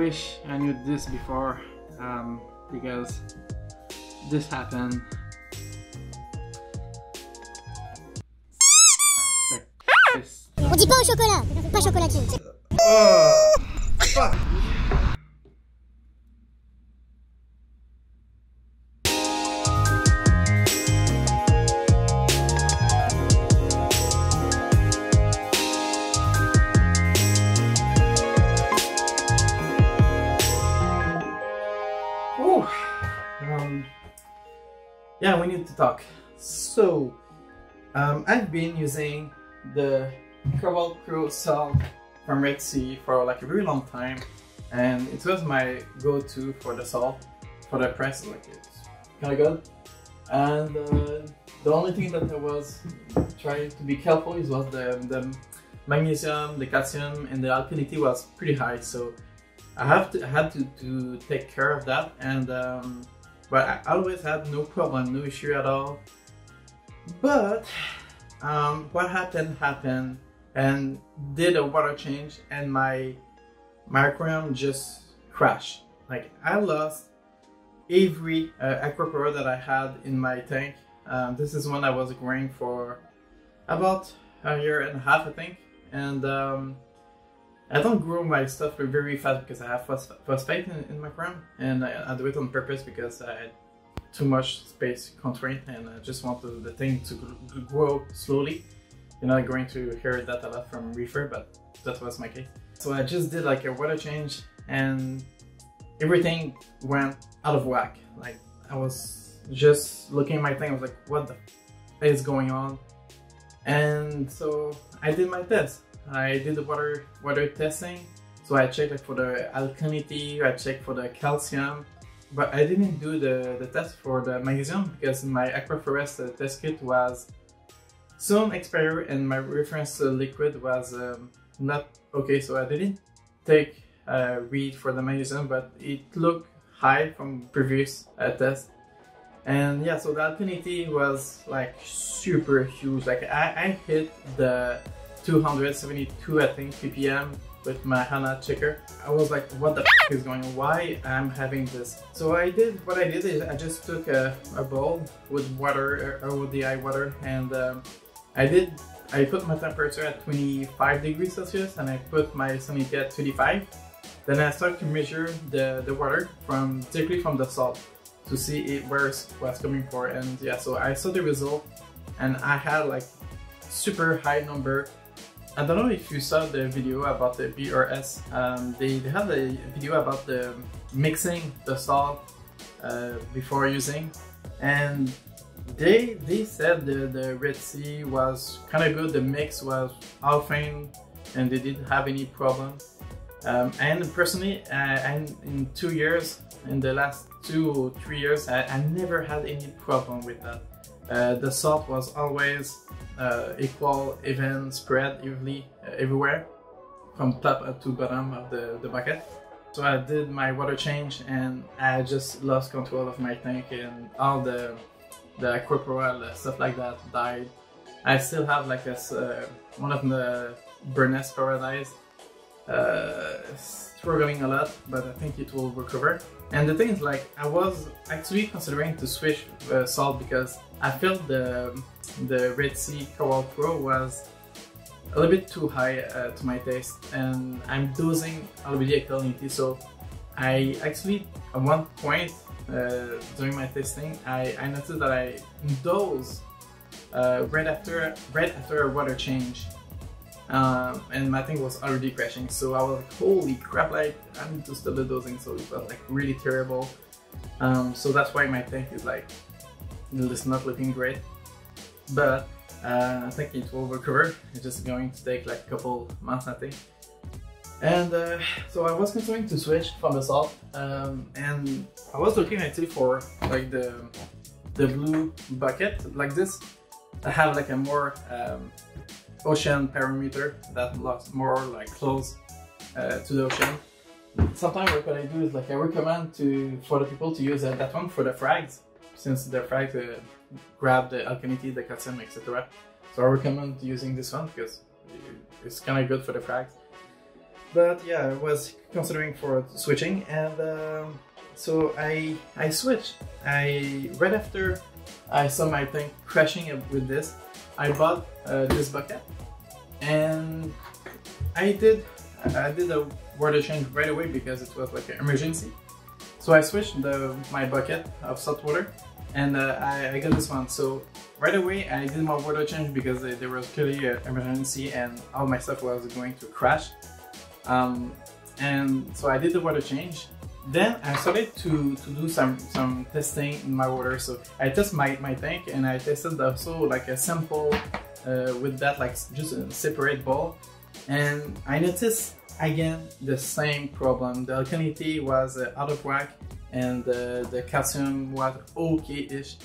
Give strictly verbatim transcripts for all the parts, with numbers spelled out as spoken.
wish I knew this before, um, because this happened. This. On dit pas au chocolat, pas chocolatine. Oh, fuck. Ooh. Um, yeah, we need to talk. So, um, I've been using the Cobalt Pro salt from Red Sea for like a very long time, and it was my go-to for the salt, for the price. Like, it's kind of good. And uh, the only thing that I was trying to be careful is was the, the magnesium, the calcium, and the alkalinity was pretty high. So I have to I had to, to take care of that, and um, but I always had no problem, no issue at all. But um, what happened happened, and did a water change, and my my aquarium just crashed. Like, I lost every uh, aquaporin that I had in my tank. Um, this is one I was growing for about a year and a half, I think, and um, I don't grow my stuff very fast because I have phosphate in, in my aquarium, and I, I do it on purpose because I had too much space constraint, and I just want the, the thing to grow slowly. You're not going to hear that a lot from Reefer, but that was my case. So I just did like a water change, and everything went out of whack. Like, I was just looking at my thing, I was like, what the f is going on? And so I did my test. I did the water water testing. So I checked like for the alkalinity, I checked for the calcium, but I didn't do the, the test for the magnesium because my Aquaforest uh, test kit was soon expired and my reference uh, liquid was um, not okay. So I didn't take a read for the magnesium, but it looked high from previous uh, test. And yeah, so the alkalinity was like super huge. Like, I, I hit the two hundred seventy-two, I think, P P M with my HANA checker. I was like, what the f is going on? Why I'm having this? So I did, what I did is I just took a, a bowl with water, or with the eye water, and um, I did, I put my temperature at twenty-five degrees Celsius, and I put my salinity at twenty-five. Then I started to measure the, the water from, directly from the salt to see it, where it was coming from. And yeah, so I saw the result, and I had like super high number. I don't know if you saw the video about the B R S. Um, they, they had a video about the mixing the salt uh, before using, and they they said the, the Red Sea was kind of good. The mix was all fine, and they didn't have any problem. Um, and personally, uh, and in two years, in the last two or three years, I, I never had any problem with that. Uh, the salt was always uh, equal, even, spread evenly uh, everywhere, from top to bottom of the, the bucket. So I did my water change, and I just lost control of my tank, and all the the aquaporin, stuff like that, died. I still have like a, uh, one of the Burness Paradise uh, struggling a lot, but I think it will recover. And the thing is, like, I was actually considering to switch uh, salt because I felt the the Red Sea Cobalt Pro was a little bit too high uh, to my taste, and I'm dosing already alkalinity. So I actually, at one point uh, during my testing, I, I noticed that I dose uh, right after right after a water change. Um, and my thing was already crashing, so I was like, holy crap, like, I need to stop the dosing. So it was like really terrible. Um, so that's why my tank is like, it's not looking great, but uh, I think it will recover. It's just going to take like a couple months, I think. And uh, so I was considering to switch from the salt, um, and I was looking actually for like the the blue bucket like this. I have like a more um, ocean parameter that looks more like close uh, to the ocean. Sometimes what I do is like I recommend to for the people to use uh, that one for the frags, since the frags uh, grab the alkalinity, the calcium, et cetera. So I recommend using this one because it's kind of good for the frags. But yeah, I was considering for switching, and um, so I I switched. I right after I saw my tank crashing up with this, I bought uh, this bucket, and I did I did a water change right away because it was like an emergency. So I switched the my bucket of salt water, and uh, I, I got this one. So right away I did my water change because there was clearly an emergency and all my stuff was going to crash. Um, and so I did the water change. Then I started to, to do some, some testing in my water. So I tested my, my tank, and I tested also like a sample uh, with that, like just a separate bowl. And I noticed again the same problem. The alkalinity was uh, out of whack, and uh, the calcium was okay-ish.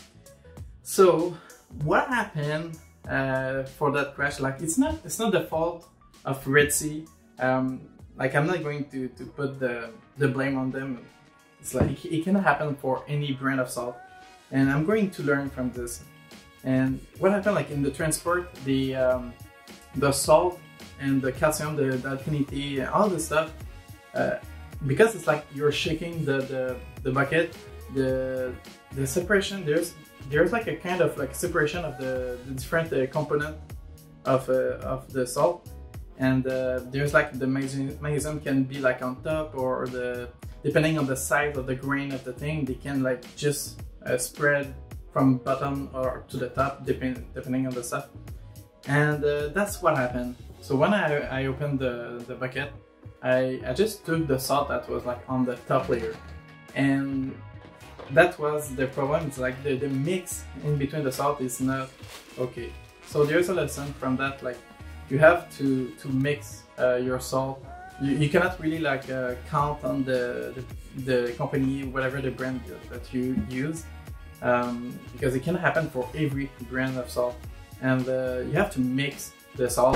So what happened uh, for that crash? Like it's not it's not the fault of Red Sea. Um, like I'm not going to, to put the, the blame on them. It's like it cannot happen for any brand of salt, and I'm going to learn from this. And what happened, like in the transport, the um, the salt and the calcium, the, the alkalinity, and all this stuff, uh, because it's like you're shaking the, the, the bucket, the the separation, there's there's like a kind of like separation of the, the different uh, component of uh, of the salt. And uh, there's like the magnesium can be like on top, or the depending on the size of the grain of the thing, they can like just uh, spread from bottom or to the top, depend, depending on the stuff. And uh, that's what happened. So when I, I opened the, the bucket, I, I just took the salt that was like on the top layer, and that was the problem. It's like the, the mix in between the salt is not okay. So there's a lesson from that, like you have to to mix uh, your salt. You, you cannot really like uh, count on the, the the company, whatever the brand that you use, um, because it can happen for every brand of salt, and uh, you have to mix the salt.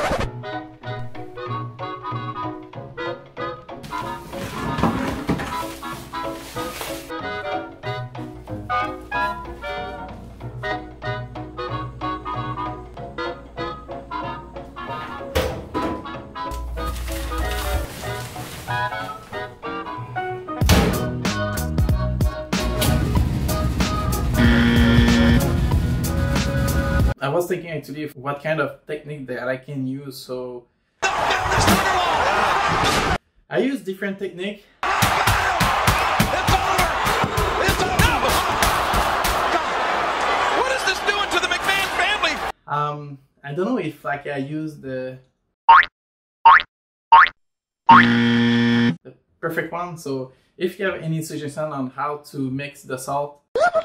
I was thinking actually what kind of technique that I can use, so I use different technique. It's over! It's over! What is this doing to the McMahon family? Um, I don't know if like I use the the perfect one. So if you have any suggestion on how to mix the salt,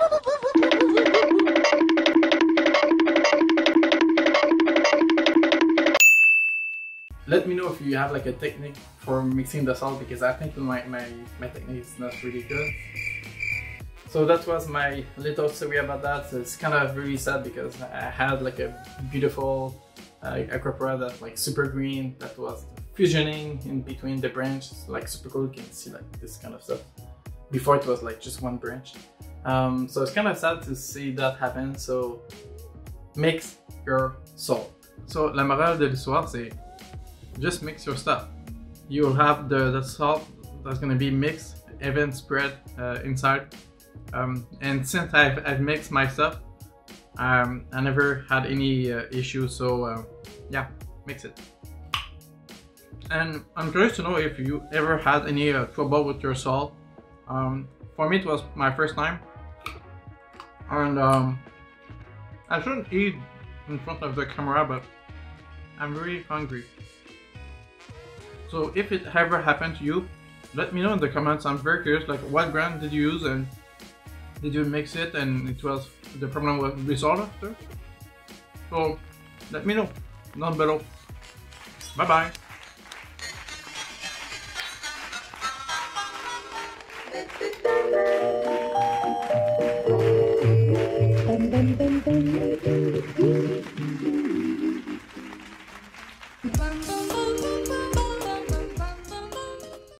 let me know if you have like a technique for mixing the salt, because I think my, my, my technique is not really good. So that was my little story about that. So it's kind of really sad because I had like a beautiful uh, aquapora that like super green that was fusioning in between the branches, like super cool. You can see like this kind of stuff. Before it was like just one branch. Um, so it's kind of sad to see that happen. So mix your salt. So la morale de l'histoire, c'est just mix your stuff. You'll have the, the salt that's gonna be mixed, even spread uh, inside. Um, and since I've, I've mixed my stuff, um, I never had any uh, issues. So uh, yeah, mix it. And I'm curious to know if you ever had any uh, trouble with your salt. Um, for me, it was my first time, and um, I shouldn't eat in front of the camera, but I'm really hungry. So if it ever happened to you, let me know in the comments. I'm very curious, like what brand did you use, and did you mix it and it was the problem was resolved after? So let me know down below. Bye bye.